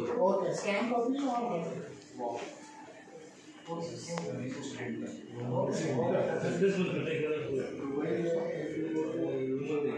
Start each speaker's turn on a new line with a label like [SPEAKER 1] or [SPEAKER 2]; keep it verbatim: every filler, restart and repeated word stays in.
[SPEAKER 1] Okay. Scan copy or wow.
[SPEAKER 2] This will take care of